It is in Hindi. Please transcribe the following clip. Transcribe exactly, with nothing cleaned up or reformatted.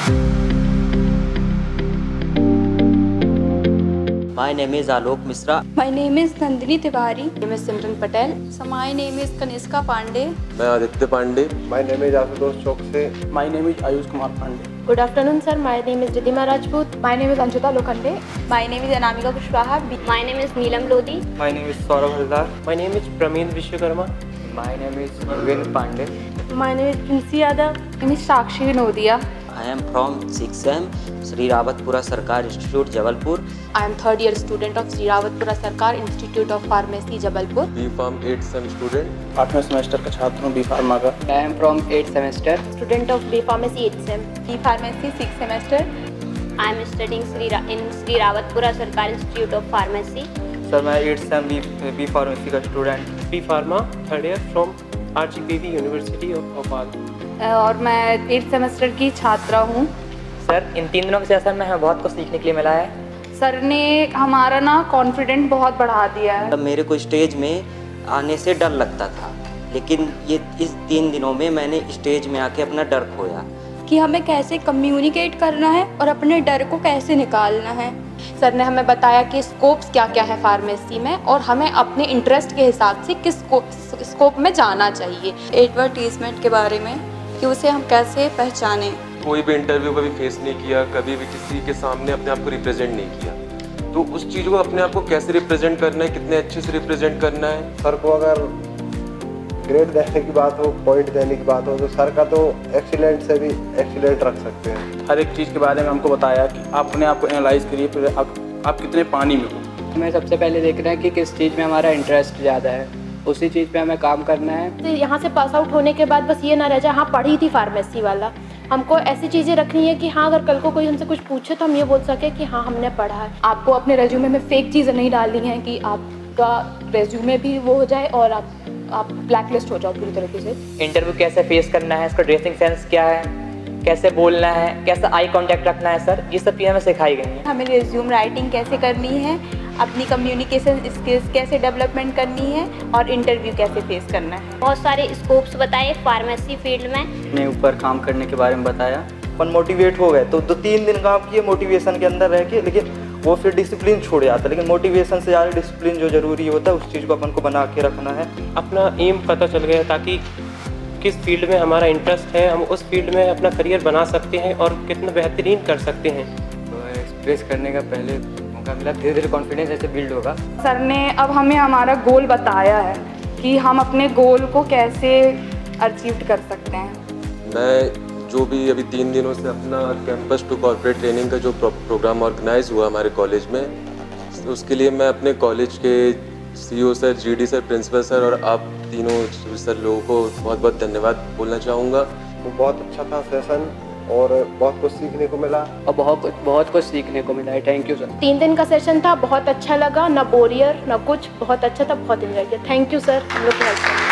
My name is Alok Misra. My name is Nandini Tiwari. My name is Simran Patel. So my name is Kanishka Pandey. मैं Aditya Pandey. My name is Ashutosh Chaukse. My name is Ayush Kumar Pandey. Good afternoon, sir. My name is Ridhima Rajput. My name is Anshita Lokhande. My name is Anamika Kushwaha. My name is Neelam Lodi. My name is Saurabh Haldar. My name is Prameen Vishwakarma. My name is Vin Pandey. My name is Princy Yadav. My name is Sakshi Vinodia. I am from six M, Sri Rawatpura Sarkar Institute, Jabalpur. I am third year student of Sri Rawatpura Sarkar Institute of Pharmacy, Jabalpur. B Farm eighth sem student. आठवें सेमेस्टर का छात्र हूँ B Pharma का। I am from eighth semester. Student of B Pharmacy eighth sem. B Pharmacy sixth semester. I am studying Sri Ra in Sri Rawatpura Sarkar Institute of Pharmacy. Sir, मैं eighth sem B B Pharmacy का student. B Pharma third year from R G P V University of Bhopal. और मैं एट्थ सेमेस्टर की छात्रा हूँ। सर, इन तीन दिनों के सेशन में हमें बहुत कुछ सीखने के लिए मिला है। सर ने हमारा ना कॉन्फिडेंट बहुत बढ़ा दिया है। तब मेरे को स्टेज में आने से डर लगता था, लेकिन ये इस तीन दिनों में मैंने स्टेज में आके अपना डर खोया कि हमें कैसे कम्युनिकेट करना है और अपने डर को कैसे निकालना है। सर ने हमें बताया कि स्कोप्स क्या क्या है फार्मेसी में और हमें अपने इंटरेस्ट के हिसाब से किस स्कोप में जाना चाहिए। एडवर्टीजमेंट के बारे में कि उसे हम कैसे पहचानें। कोई भी इंटरव्यू कभी फेस नहीं किया, कभी भी किसी के सामने अपने आप को रिप्रेजेंट नहीं किया, तो उस चीज़ को अपने आप को कैसे रिप्रेजेंट करना है, कितने अच्छे से रिप्रेजेंट करना है। सर को अगर ग्रेड देने की बात हो, पॉइंट देने की बात हो, तो सर का तो एक्सीलेंट से भी एक्सीलेंट रख सकते हैं। हर एक चीज़ के बारे में हमको बताया कि आप अपने आप को एनालाइज करिए, फिर आप, आप कितने पानी में हो। हमें सबसे पहले देखना है कि किस चीज़ में हमारा इंटरेस्ट ज़्यादा है, उसी चीज़ पे हमें काम करना है। तो यहाँ से पास आउट होने के बाद बस ये ना रह जाए हाँ पढ़ी थी फार्मेसी वाला। हमको ऐसी चीज़ें रखनी है कि हाँ अगर कल को कोई हमसे कुछ पूछे तो हम ये बोल सके कि हाँ हमने पढ़ा है। आपको अपने रेज्यूमे में फेक चीज़ें नहीं डालनी है कि आपका रेज्यूमे भी वो हो जाए और आप आप ब्लैकलिस्ट हो जाओ पूरी तरीके से। इंटरव्यू कैसे फेस करना है, इसका ड्रेसिंग सेंस क्या है, कैसे बोलना है, कैसे आई कांटेक्ट रखना है, सर ये सब चीज़ें हमें सिखाई गई हैं। हमें रिज्यूम राइटिंग कैसे करनी है, अपनी कम्युनिकेशन स्किल्स कैसे डेवलपमेंट करनी है और इंटरव्यू कैसे फेस करना है। बहुत सारे स्कोप्स बताए फार्मेसी फील्ड में। अपने ऊपर काम करने के बारे में बताया। अपन मोटिवेट हो गए तो दो तीन दिन काम किए मोटिवेशन के अंदर रह के, लेकिन वो फिर डिसिप्लिन छोड़ जाता है। लेकिन मोटिवेशन से ज़्यादा डिसिप्लिन जो ज़रूरी होता है उस चीज़ को अपन को बना के रखना है। अपना एम पता चल गया ताकि किस फील्ड में हमारा इंटरेस्ट है, हम उस फील्ड में अपना करियर बना सकते हैं और कितना बेहतरीन कर सकते हैं। तो एक्सप्रेस करने का पहले मौका मिला, धीरे धीरे कॉन्फिडेंस ऐसे बिल्ड होगा। सर ने अब हमें हमारा गोल बताया है कि हम अपने गोल को कैसे अचीव कर सकते हैं। मैं जो भी अभी तीन दिनों से अपना कैंपस टू कॉर्पोरेट ट्रेनिंग का जो प्रो, प्रोग्राम ऑर्गेनाइज हुआ हमारे कॉलेज में, उसके लिए मैं अपने कॉलेज के CEO sir, GD sir, principal sir और आप तीनों सर लोगों को बहुत बहुत धन्यवाद बोलना चाहूँगा। वो बहुत अच्छा था सेशन और बहुत कुछ सीखने को मिला और बहुत कुछ बहुत कुछ सीखने को मिला है। Thank you sir. तीन दिन का सेशन था, बहुत अच्छा लगा, ना बोरियर ना कुछ, बहुत अच्छा था, बहुत एंजॉय किया। थैंक यू सर हम लोग को हेल्प करने के लिए।